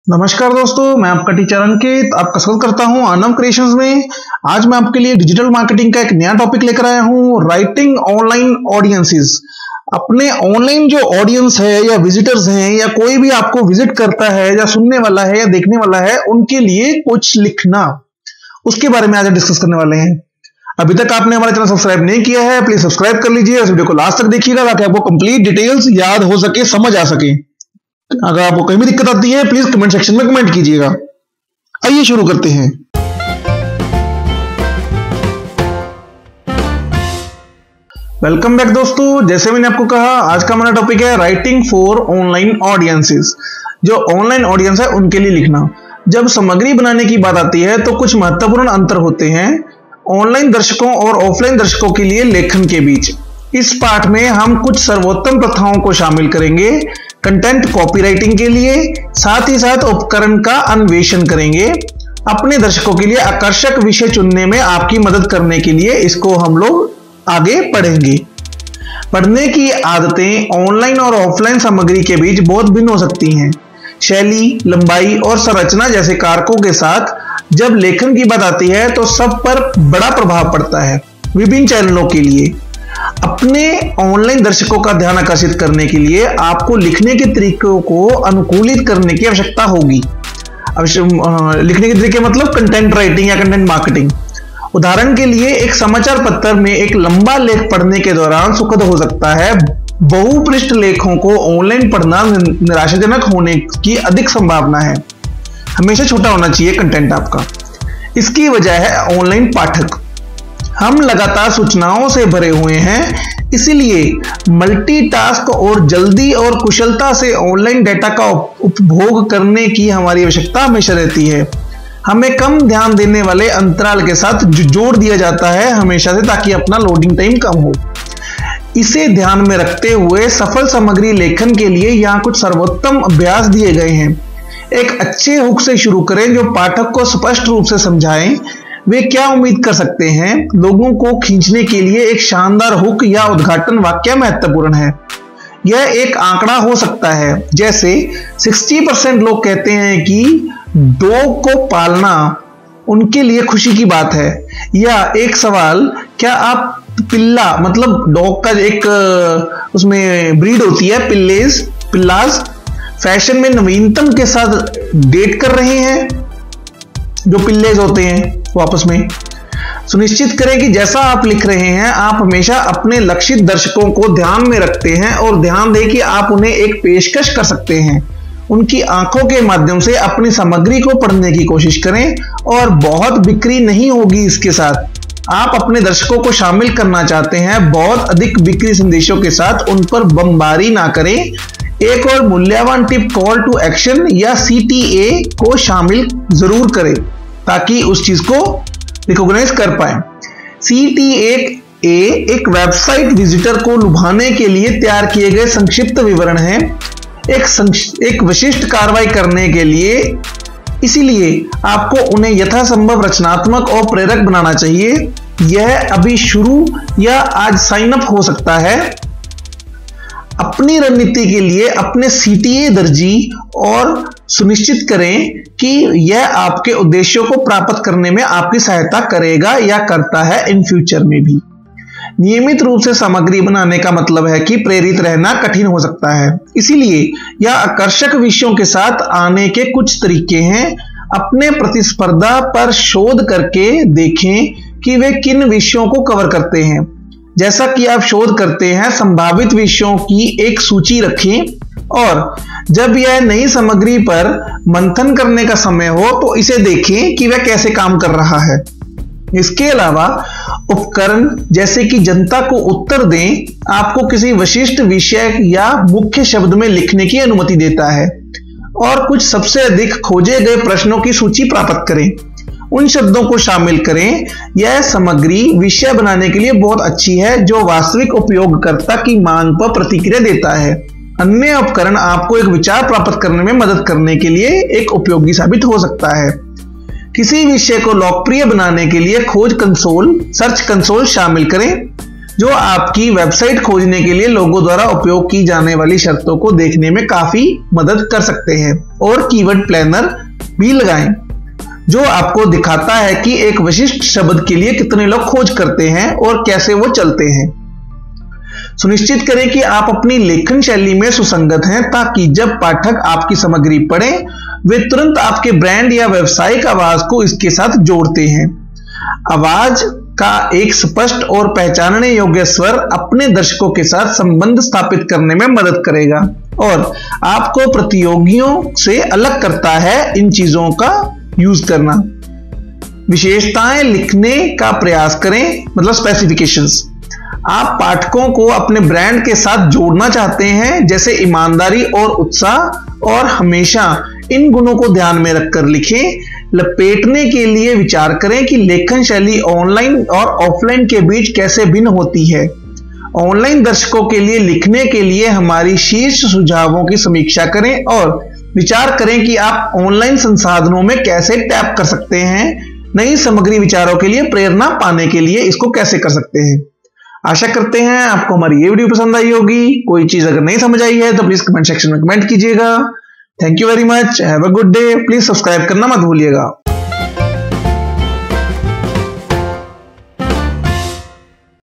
नमस्कार दोस्तों, मैं आपका टीचर अंकित आपका स्वागत करता हूं आनम क्रिएशंस में। आज मैं आपके लिए डिजिटल मार्केटिंग का एक नया टॉपिक लेकर आया हूं, राइटिंग ऑनलाइन ऑडियंसेस। अपने ऑनलाइन जो ऑडियंस है या विजिटर्स हैं या कोई भी आपको विजिट करता है या सुनने वाला है या देखने वाला है, उनके लिए कुछ लिखना, उसके बारे में आज डिस्कस करने वाले हैं। अभी तक आपने हमारा चैनल सब्सक्राइब नहीं किया है, प्लीज सब्सक्राइब कर लीजिए। इस वीडियो को लास्ट तक देखिएगा ताकि आपको कंप्लीट डिटेल्स याद हो सके, समझ आ सके। अगर आपको कहीं भी दिक्कत आती है प्लीज कमेंट सेक्शन में कमेंट कीजिएगा। आइए शुरू करते हैं। वेलकम बैक दोस्तों, जैसे मैंने आपको कहा आज का हमारा टॉपिक है राइटिंग फॉर ऑनलाइन ऑडियंसेस। जो ऑनलाइन ऑडियंस है उनके लिए लिखना। जब सामग्री बनाने की बात आती है तो कुछ महत्वपूर्ण अंतर होते हैं ऑनलाइन दर्शकों और ऑफलाइन दर्शकों के लिए लेखन के बीच। इस पाठ में हम कुछ सर्वोत्तम प्रथाओं को शामिल करेंगे कंटेंट कॉपीराइटिंग के लिए, साथ ही साथ उपकरण का अन्वेषण करेंगे। अपने दर्शकों के लिए आकर्षक विषय चुनने में आपकी मदद करने के लिए इसको हम लोग आगे पढ़ेंगे। पढ़ने की आदतें ऑनलाइन और ऑफलाइन सामग्री के बीच बहुत भिन्न हो सकती हैं। शैली, लंबाई और संरचना जैसे कारकों के साथ जब लेखन की बात आती है तो सब पर बड़ा प्रभाव पड़ता है। विभिन्न चैनलों के लिए अपने ऑनलाइन दर्शकों का ध्यान आकर्षित करने के लिए आपको लिखने के तरीकों को अनुकूलित करने की आवश्यकता होगी। लिखने के तरीके मतलब कंटेंट राइटिंग या कंटेंट मार्केटिंग। उदाहरण के लिए एक समाचार पत्र में एक लंबा लेख पढ़ने के दौरान सुखद हो सकता है। बहुपृष्ठ लेखों को ऑनलाइन पढ़ना निराशाजनक होने की अधिक संभावना है। हमेशा छोटा होना चाहिए कंटेंट आपका। इसकी वजह है ऑनलाइन पाठक। हम लगातार सूचनाओं से भरे हुए हैं, इसलिए मल्टीटास्क और जल्दी और कुशलता से ऑनलाइन डेटा का उपभोग करने की हमारी आवश्यकता हमेशा रहती है। हमें कम ध्यान देने वाले अंतराल के साथ जोड़ दिया जाता है हमेशा से, ताकि अपना लोडिंग टाइम कम हो। इसे ध्यान में रखते हुए सफल सामग्री लेखन के लिए यहाँ कुछ सर्वोत्तम अभ्यास दिए गए हैं। एक अच्छे हुक से शुरू करें जो पाठक को स्पष्ट रूप से समझाएं वे क्या उम्मीद कर सकते हैं। लोगों को खींचने के लिए एक शानदार हुक या उद्घाटन वाक्य महत्वपूर्ण है। यह एक आंकड़ा हो सकता है, जैसे 60% लोग कहते हैं कि डॉग को पालना उनके लिए खुशी की बात है। या एक सवाल, क्या आप पिल्ला मतलब डॉग का एक उसमें ब्रीड होती है पिल्लाज, फैशन में नवीनतम के साथ डेट कर रहे हैं। जो पिल्लेज होते हैं वो आपस में। सुनिश्चित करें कि जैसा आप लिख रहे हैं आप हमेशा अपने लक्षित दर्शकों को ध्यान में रखते हैं और ध्यान दें कि आप उन्हें एक पेशकश कर सकते हैं। उनकी आंखों के माध्यम से अपनी सामग्री को पढ़ने की कोशिश करें और बहुत बिक्री नहीं होगी इसके साथ। आप अपने दर्शकों को शामिल करना चाहते हैं, बहुत अधिक बिक्री संदेशों के साथ उन पर बमबारी ना करें। एक और मूल्यवान टिप, कॉल टू एक्शन या CTA को शामिल जरूर करें ताकि उस चीज को रिकॉग्नाइज कर पाए। CTA एक वेबसाइट विजिटर को लुभाने के लिए तैयार किए गए संक्षिप्त विवरण है, एक विशिष्ट कार्रवाई करने के लिए। इसीलिए आपको उन्हें यथासंभव रचनात्मक और प्रेरक बनाना चाहिए। यह अभी शुरू या आज साइन अप हो सकता है। अपनी रणनीति के लिए अपने CTA दर्जी और सुनिश्चित करें कि यह आपके उद्देश्यों को प्राप्त करने में आपकी सहायता करेगा या करता है इन फ्यूचर में भी। नियमित रूप से सामग्री बनाने का मतलब है कि प्रेरित रहना कठिन हो सकता है, इसीलिए यह आकर्षक विषयों के साथ आने के कुछ तरीके हैं। अपने प्रतिस्पर्धा पर शोध करके देखें कि वे किन विषयों को कवर करते हैं। जैसा कि आप शोध करते हैं, संभावित विषयों की एक सूची रखें और जब यह नई सामग्री पर मंथन करने का समय हो तो इसे देखें कि वह कैसे काम कर रहा है। इसके अलावा उपकरण जैसे कि जनता को उत्तर दें आपको किसी विशिष्ट विषय या मुख्य शब्द में लिखने की अनुमति देता है और कुछ सबसे अधिक खोजे गए प्रश्नों की सूची प्राप्त करें। उन शब्दों को शामिल करें। यह सामग्री विषय बनाने के लिए बहुत अच्छी है जो वास्तविक उपयोगकर्ता की मांग पर प्रतिक्रिया देता है। अन्य उपकरण आपको एक विचार प्राप्त करने में मदद करने के लिए एक उपयोगी साबित हो सकता है। किसी विषय को लोकप्रिय बनाने के लिए खोज कंसोल, सर्च कंसोल शामिल करें। जो आपकी वेबसाइट खोजने के लिए लोगों द्वारा उपयोग की जाने वाली शर्तों को देखने में काफी मदद कर सकते हैं। और कीवर्ड प्लानर भी लगाएं जो आपको दिखाता है कि एक विशिष्ट शब्द के लिए कितने लोग खोज करते हैं और कैसे वो चलते हैं। सुनिश्चित करें कि आप अपनी लेखन शैली में सुसंगत हैं ताकि जब पाठक आपकी सामग्री पढ़ें वे तुरंत आपके ब्रांड या व्यावसायिक आवाज को इसके साथ जोड़ते हैं। आवाज का एक स्पष्ट और पहचानने योग्य स्वर अपने दर्शकों के साथ संबंध स्थापित करने में मदद करेगा और आपको प्रतियोगियों से अलग करता है। इन चीजों का यूज करना, विशेषताएं लिखने का प्रयास करें, मतलब स्पेसिफिकेशंस। आप पाठकों को अपने ब्रांड के साथ जोड़ना चाहते हैं, जैसे ईमानदारी और उत्साह, और हमेशा इन गुणों को ध्यान में रखकर लिखें। लपेटने के लिए विचार करें कि लेखन शैली ऑनलाइन और ऑफलाइन के बीच कैसे भिन्न होती है। ऑनलाइन दर्शकों के लिए लिखने के लिए हमारी शीर्ष सुझावों की समीक्षा करें और विचार करें कि आप ऑनलाइन संसाधनों में कैसे टैप कर सकते हैं। नई सामग्री विचारों के लिए प्रेरणा पाने के लिए इसको कैसे कर सकते हैं। आशा करते हैं आपको हमारी ये वीडियो पसंद आई होगी। कोई चीज अगर नहीं समझ आई है तो प्लीज कमेंट सेक्शन में कमेंट कीजिएगा। Thank you very much, have a good day. Please subscribe करना मत भूलिएगा।